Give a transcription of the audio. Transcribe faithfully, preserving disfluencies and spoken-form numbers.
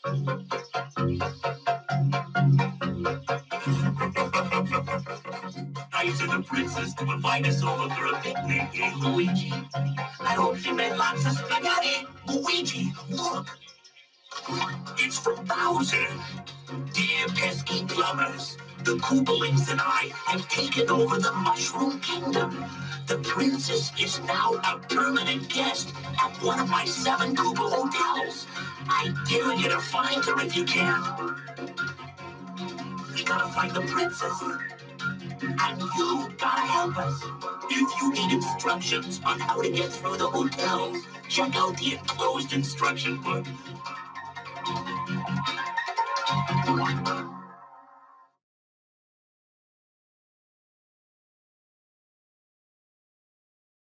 I sent the princess to invite us over for a picnic, eh, Luigi? I hope she made lots of spaghetti. Luigi, look. It's from Bowser. Dear pesky plumbers, the Koopalings and I have taken over the Mushroom Kingdom. The princess is now a permanent guest at one of my seven Koopa hotels. I dare you to find her if you can. We gotta find the princess. And you gotta help us. If you need instructions on how to get through the hotels, check out the enclosed instruction book.